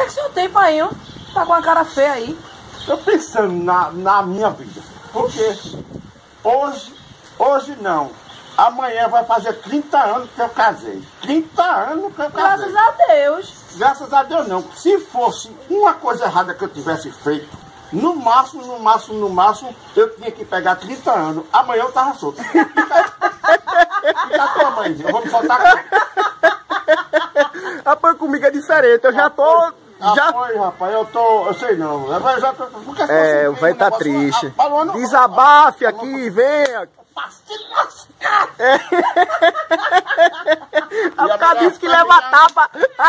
que o senhor tem, painho? Tá com a cara feia aí. Tô pensando na minha vida. Porque hoje não. Amanhã vai fazer 30 anos que eu casei. 30 anos que eu casei. Graças a Deus. Graças a Deus não. Se fosse uma coisa errada que eu tivesse feito, no máximo, eu tinha que pegar 30 anos. Amanhã eu tava solto. Fica a tua mãe, eu vou me soltar. Rapaz, comigo é diferente, eu já tô... Rapaz, eu sei não. Eu já tô, o velho tá triste. Desabafe aqui, venha. O cara disse que leva tapa.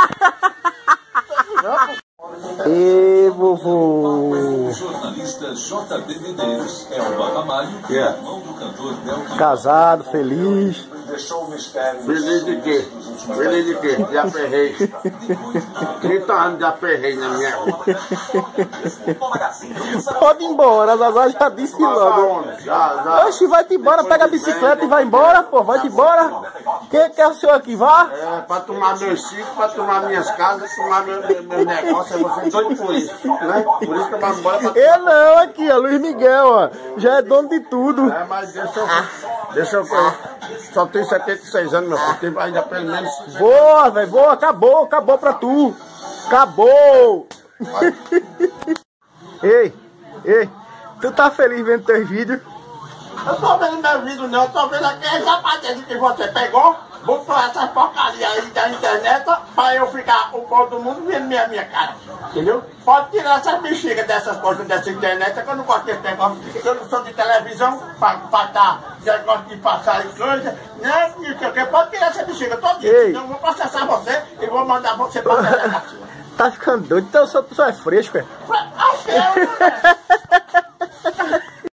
Ê, vovô. O jornalista J.B. Medeiros é o Ramalho, irmão do cantor Del. Casado, feliz. Feliz de quê? Feliz de quê? De aperreio. 30 anos de aperreio na minha rua. Pode ir embora, a Zazá já disse logo. Oxe, vai-te embora, pega a bicicleta e vai embora, pô, vai-te embora. Quem quer o senhor aqui? Vá? É, pra tomar meus filhos, pra tomar minhas casas, tomar meu negócio, você é doido por isso, né? Por isso que eu vou embora pra... Eu não, aqui, ó, Luiz Miguel, ó, já é dono de tudo. É, mas deixa eu só tenho 76 anos, meu filho, tem ainda pelo menos... Boa, velho, boa, acabou pra tu. Acabou. Ei, tu tá feliz vendo teus vídeos? Eu tô vendo meu vídeo não, eu tô vendo aqueles rapazes que você pegou, botou essas porcarias aí da internet pra eu ficar, o povo do mundo vendo minha cara, entendeu? Pode tirar essas bexigas dessas coisas dessa internet, que eu não gosto desse negócio, eu não sou de televisão pra dar negócio de passar e coisa, né? Pode tirar essa bexiga todo dia, senão eu vou processar você e vou mandar você pra delegacia. Tá ficando doido, então tu só é fresco, é?